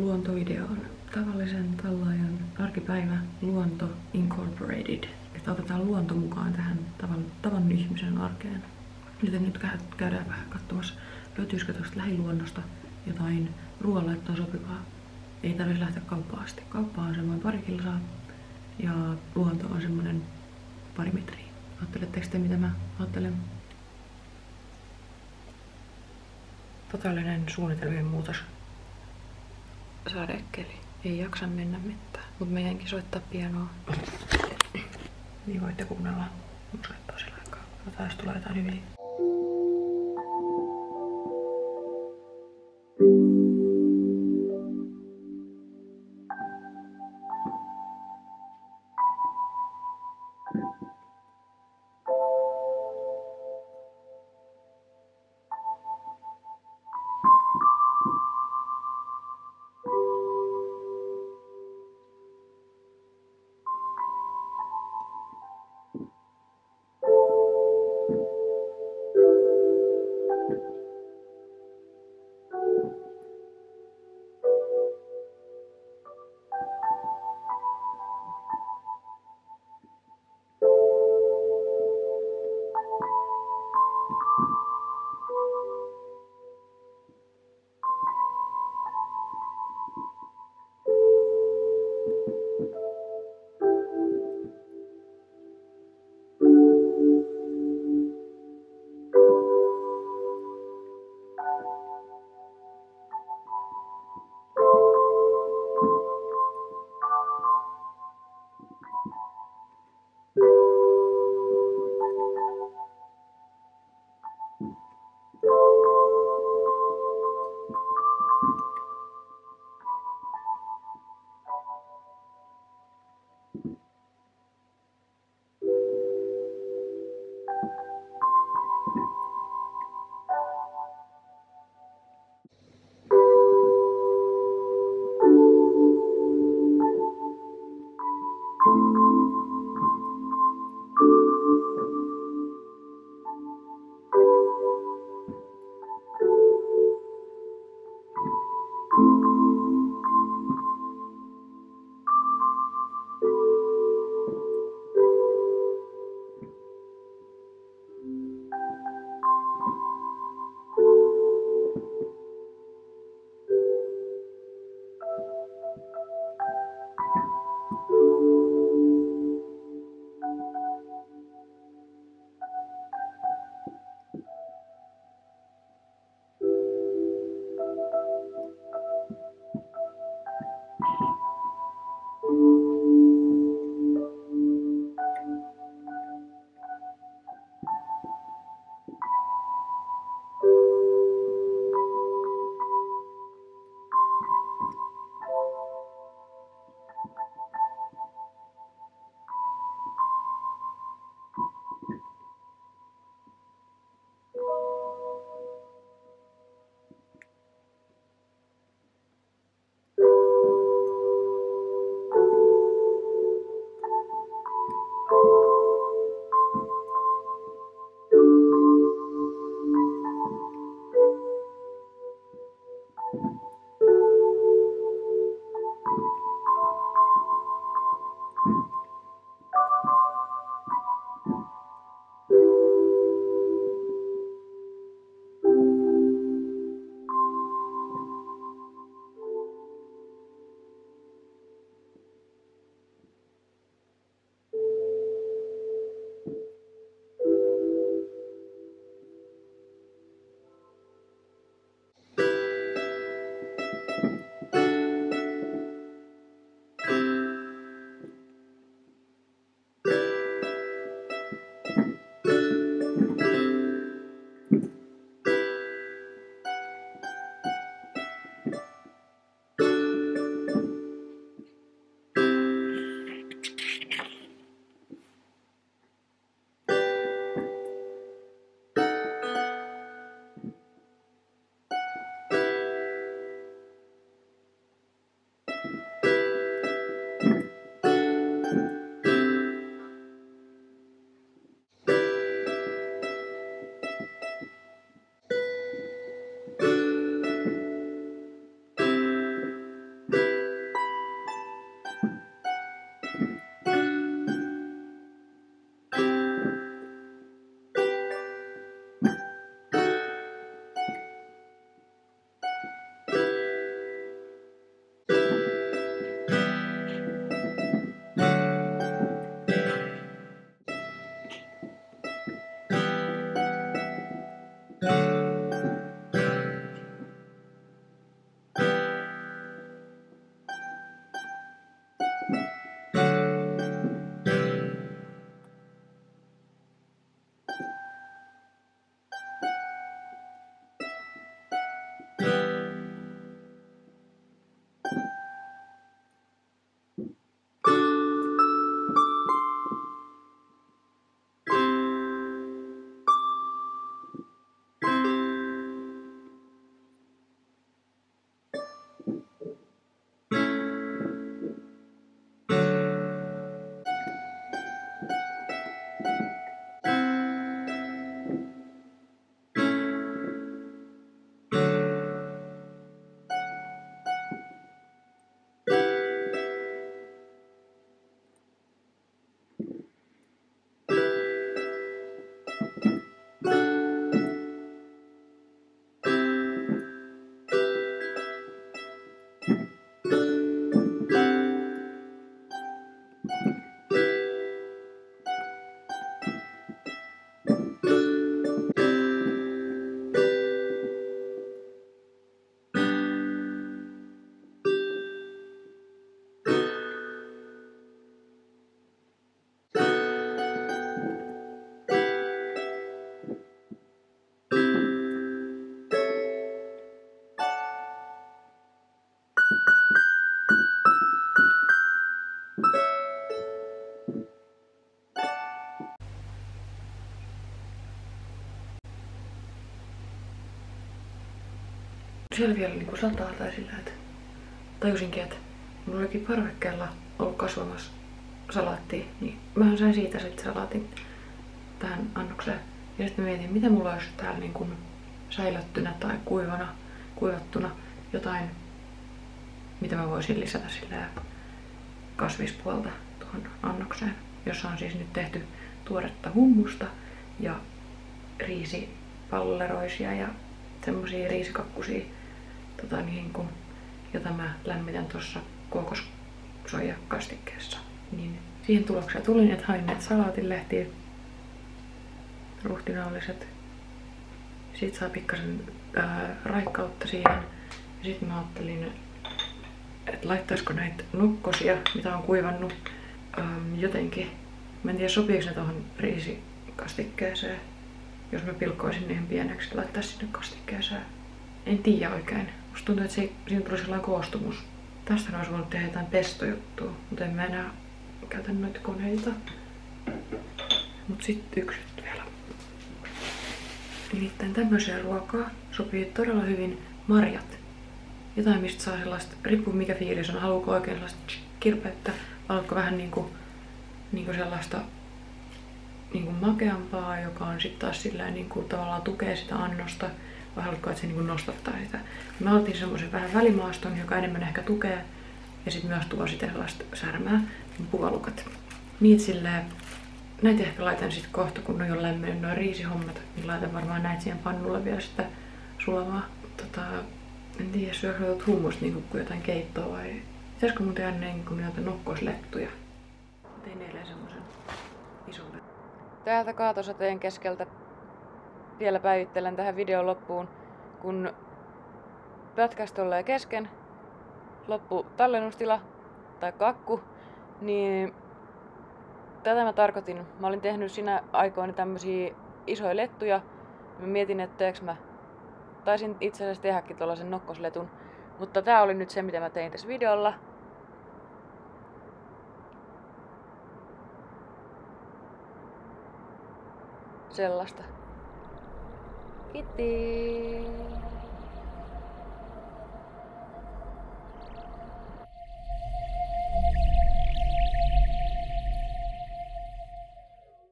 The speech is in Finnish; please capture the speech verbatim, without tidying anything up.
luontovideoon. Tavallisen tallaajan arkipäivä Luonto Incorporated. Että otetaan luonto mukaan tähän tavan, tavan ihmisen arkeen. Joten nyt käydään vähän katsomassa, löytyisikö tuosta lähiluonnosta jotain ruoanlaittoon sopivaa. Ei tarvitse lähteä kauppaan asti. Kauppa on semmoinen pari kilsaa ja luonto on semmoinen pari metriä. Ajatteletteko te, mitä mä ajattelen? Totaalinen suunnitelmien muutos. Sadekeli. Ei jaksa mennä mitään. Mut meidänkin soittaa pianoa. Niin voitte kuunnella. Mun soittaa sillä aikaa. Katsotaan, jos tulee jotain hyviä. Siellä vielä niinku sataa tai sillä, että tajusinkin, että mulla olikin parvekkeella ollut kasvamassa salaattia, niin mä sain siitä sitten salaatin tähän annokseen. Ja sitten mietin, mitä mulla olisi täällä niin kuin säilöttynä tai kuivana, kuivattuna jotain, mitä mä voisin lisätä sillä kasvispuolta tuohon annokseen, jossa on siis nyt tehty tuoretta hummusta ja riisipalleroisia ja semmosia riisikakkusia, tota, niin kun, jota mä lämmitän tuossa kookossoijakastikkeessa. Niin siihen tulokseen tulin, että hain näitä salaatinlehtiä, ruhtinaalliset. Siitä saa pikkasen ää, raikkautta siihen. Ja sitten mä ajattelin, että laittaisiko näitä nokkosia, mitä on kuivannut, äm, jotenkin. Mä en tiedä, sopiiko ne tuohon riisikastikkeeseen. Jos mä pilkkoisin niihin pieneksi, laittaisin sinne kastikkeeseen. En tiedä oikein. Musta tuntuu, että se, siinä tuli sellainen koostumus. Tästä olisi voinut tehdä jotain pestojuttua, mutta en mä enää käytä noita koneita. Mut sitten yksi juttu vielä. Nimittäin tämmöiseen ruokaa sopii todella hyvin marjat. Jotain, mistä saa sellaista, riippuu mikä fiilis on, haluuko oikein sellaista kirpeyttä, haluatko vähän niinku, niinku sellaista niinku makeampaa, joka on sitten taas sillä niinku tavallaan tukee sitä annosta, vai haluatko, että se niinku nostattaa sitä. Mä otin semmoisen vähän välimaaston, joka enemmän ehkä tukee, ja sitten myös tuo sitä sellaista särmää, puolukat. Niitä silleen, näitä ehkä laitan sitten kohta, kun on jo lämmennyt nuo riisihommat, niin laitan varmaan näitä siihen pannulle vielä sitä sulamaa. Tota, en tiedä, syökö jotain hummusta niin kuin jotain keittoa vai pitäisikö mun tehdä niin kuin jotain nokkoslettuja. Tein eilen semmosen ison. Täältä kaatosateen keskeltä vielä päivittelen tähän videon loppuun, kun pätkästä ollee kesken, loppu tallennustila tai kakku, niin tätä mä tarkoitin. Mä olin tehnyt siinä aikoina tämmösiä isoja lettuja. Mä mietin, että teekö mä taisin itse asiassa tehdäkin tuollaisen nokkosletun, mutta tää oli nyt se, mitä mä tein tässä videolla. Sellaista. Kiitti!